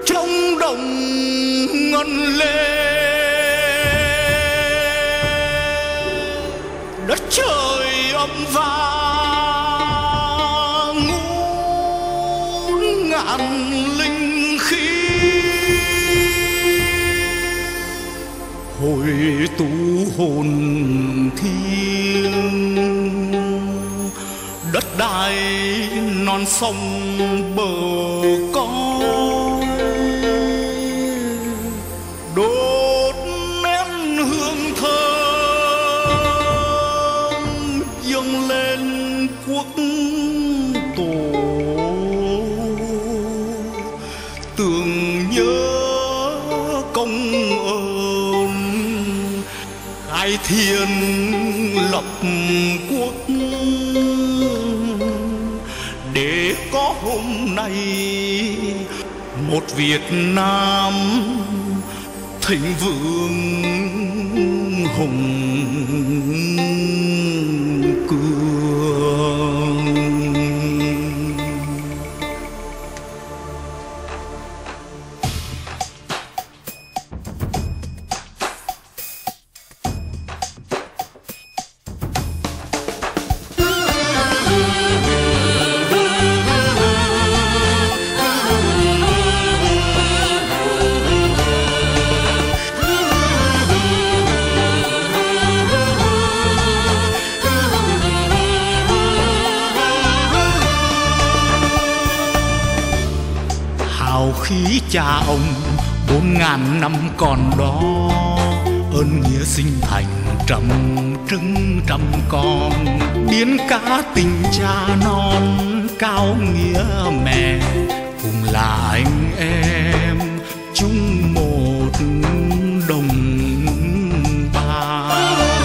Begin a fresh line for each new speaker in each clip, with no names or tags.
trong đồng ngân lê. Đất trời âm vang ngút ngàn linh khí, hội tụ hồn thiêng. Đất đai non sông bờ cõi, đốt nén hương thơm dâng lên quốc tổ, tưởng nhớ công ơn khai thiên lập quốc, để có hôm nay một Việt Nam thịnh vượng hùng cường. Hào khí cha ông 4000 năm còn đó, ơn nghĩa sinh thành trăm trứng trăm con, biến cả tình cha non cao nghĩa mẹ, cùng là anh em chung một đồng bào.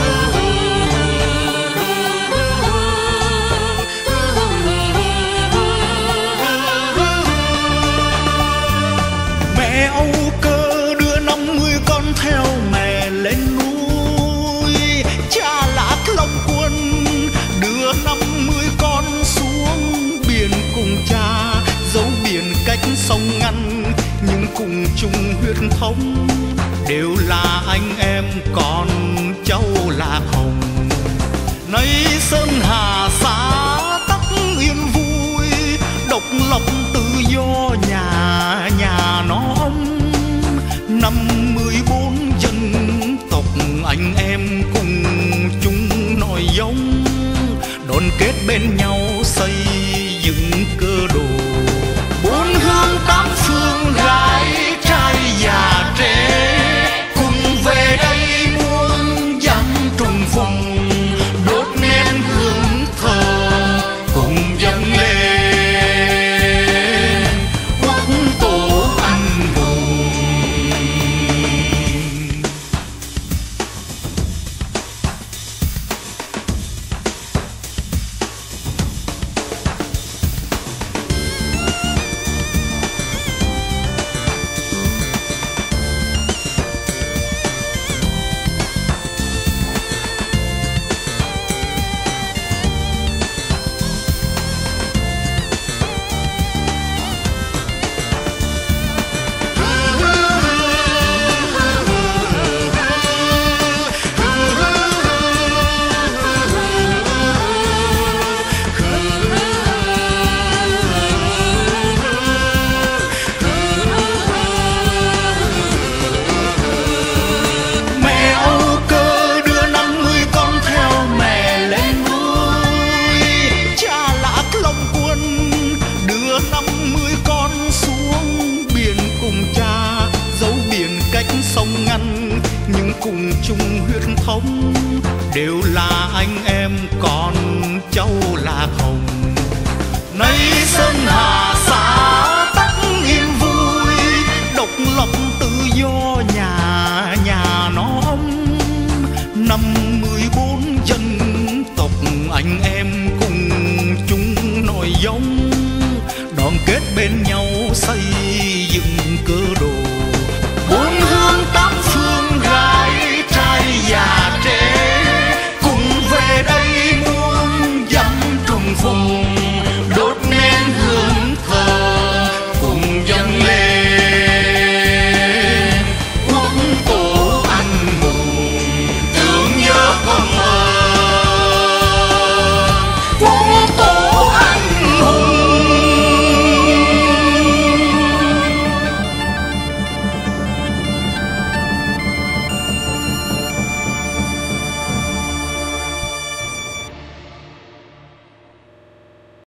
Mẹ Âu Cơ đưa 50 con theo mẹ lên núi, cha Lạc Long Quân đưa 50 con xuống biển cùng cha, dấu biển cách sông ngăn nhưng cùng chung huyết thống, đều là anh em con cháu Lạc Hồng. Nay Sơn Hà xã tắc yên vui, độc lập tự do nhà nhà nó ấm. 54 dân tộc anh em cùng chung nòi giống, đoàn kết bên nhau xây dựng cơ đồ. 4 hướng 8 phương gái trai già trẻ, cùng về đây muôn dặm trùng phùng, đốt nén hương thơm cùng dâng lên quốc tổ anh hùng. Sông ngăn nhưng cùng chung huyết thống, đều là anh em con cháu Lạc Hồng. Nay Sơn Hà xã tắc yên vui, độc lập tự do nhà nhà nó ấm. 54 dân tộc anh em cùng chung nòi giống, đoàn kết bên nhau xây dựng cơ đồ. 4 hướng 8 phương gái trai già trẻ, cùng về đây muôn dặm trùng phùng,